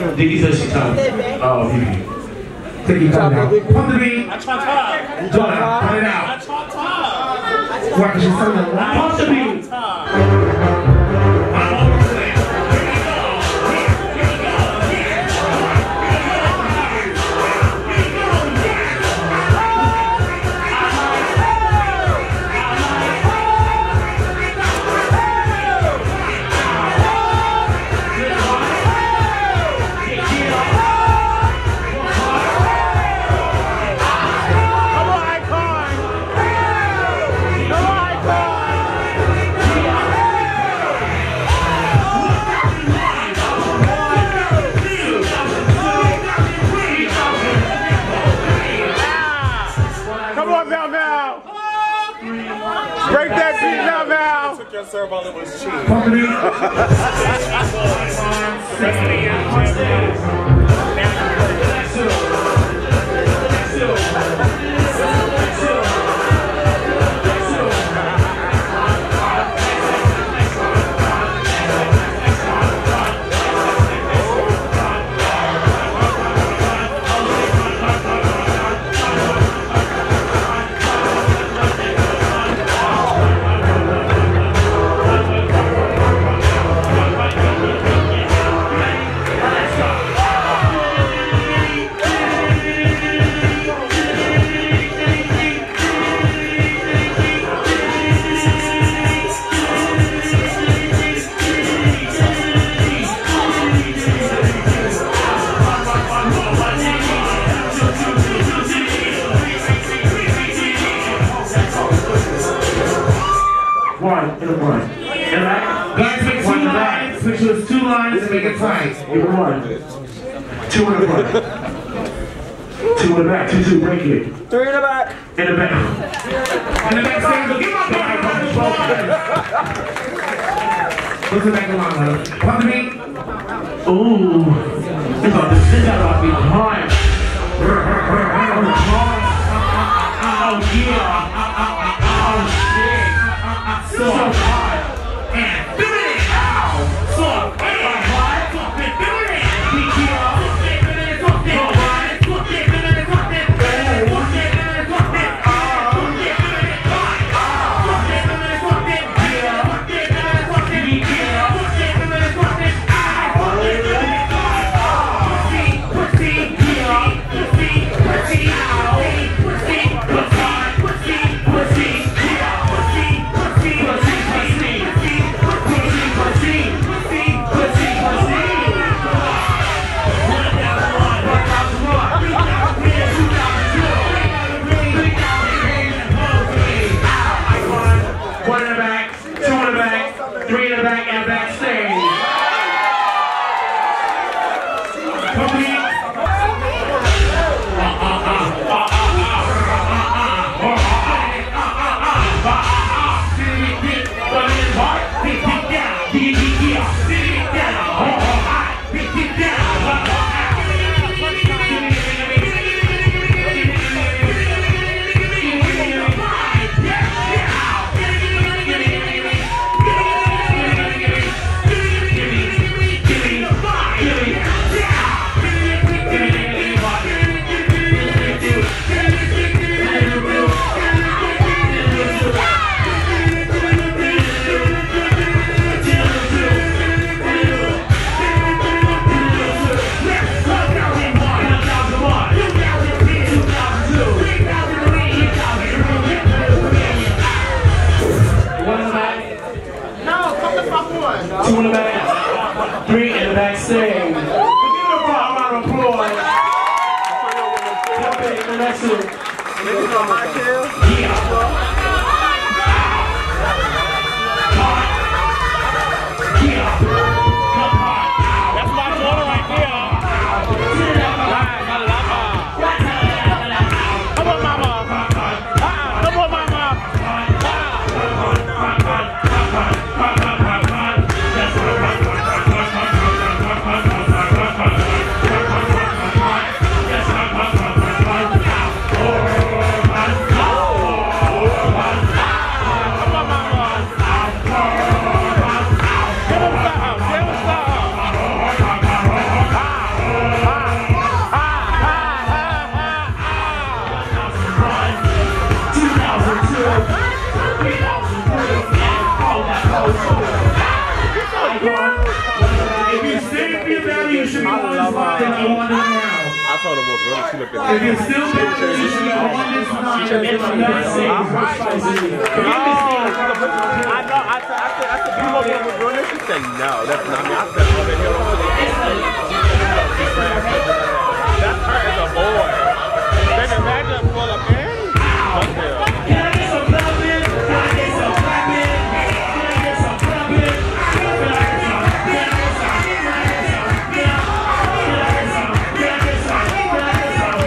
Dickie says she's time. Oh, Kiki. Take your time now. Pump the beat. I chop top. Cut it out. I chop top. Why? Because she's telling them. Pump the beat. Break that beat now, Val! Took your serve while it was cheap. Two lines to make it tight. Give it one. Two in the front. Two in the back. Two. Break it. Three in the back. In the back. In the back. Give my What's the back of my line? Pump me. Ooh. This ought to be hard. Oh yeah. Oh shit. So hard. And position you always find in the one round. I told her what girl she looked at. If you're still in position you always find in the United States. I know. I said, you look at girl. She said, no, that's not me. I said, oh, the hero. That's her as a boy. Baby, imagine a full of men. Can I get some clapping? Can I get some clapping? Can I get some clapping? Can I get some? Can I get some? Can I get some? Can I get some? Can I get some? Can I get some?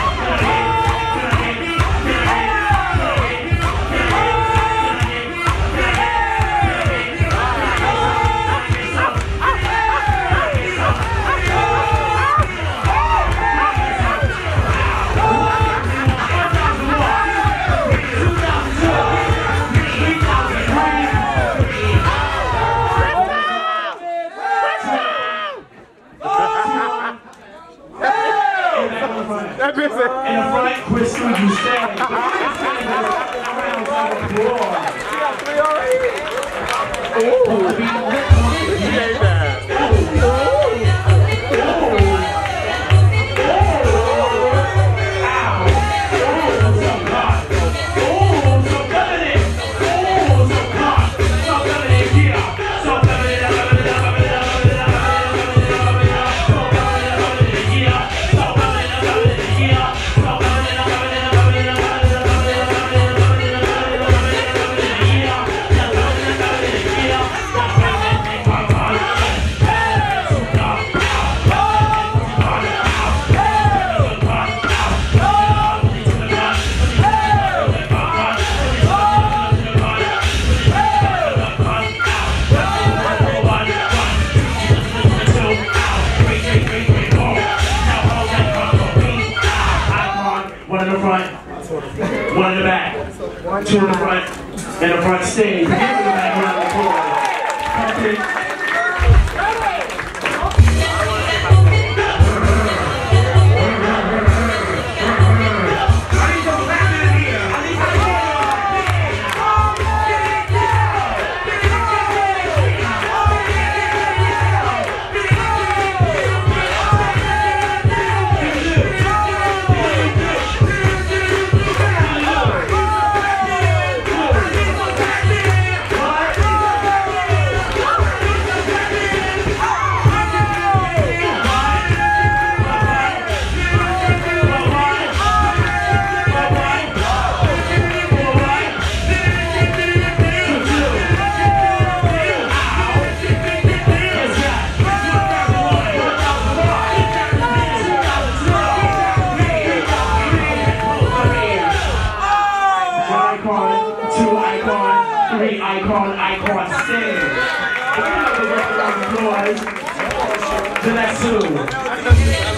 In the front, Chris, you stand. She got 3 already? Ooh. She gave that. One in the back, 2 in the front, and the front stage. Give me the back round of applause. To that too.